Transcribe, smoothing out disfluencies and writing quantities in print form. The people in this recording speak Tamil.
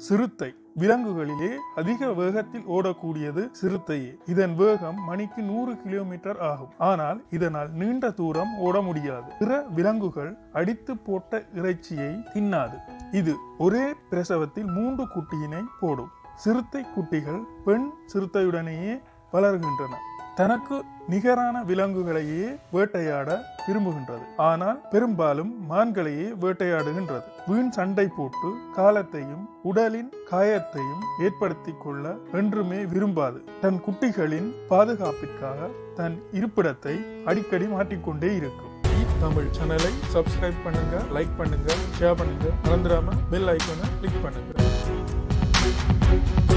சிறுத்தை விலங்குகளிலே அதிக வேகத்தில் ஓடக்கூடியது சிறுத்தையே. இதன் வேகம் மணிக்கு 100 கிலோமீட்டர் ஆகும். ஆனால் இதனால் நீண்ட தூரம் ஓட முடியாது. பிற விலங்குகள் அடித்து போட்ட இறைச்சியை தின்னாது. இது ஒரே பிரசவத்தில் 3 குட்டியினை போடும். சிறுத்தை குட்டிகள் பெண் சிறுத்தையுடனேயே வளர்கின்றன. தனக்கு நிகரான விலங்குகளையே வேட்டையாட விரும்புகின்றது. ஆனால் பெரும்பாலும் மான்களையே வேட்டையாடுகின்றது. வீண் சண்டை போட்டு காலத்தையும் உடலின் காயத்தையும் ஏற்படுத்தி கொள்ள என்றுமே விரும்பாது. தன் குட்டிகளின் பாதுகாப்பிற்காக தன் இருப்பிடத்தை அடிக்கடி மாற்றிக்கொண்டே இருக்கும். தமிழ் சேனலை சப்ஸ்கிரைப் பண்ணுங்க, லைக் பண்ணுங்க, ஷேர் பண்ணுங்க, மறந்துடாம பெல் ஐகானை கிளிக் பண்ணுங்க.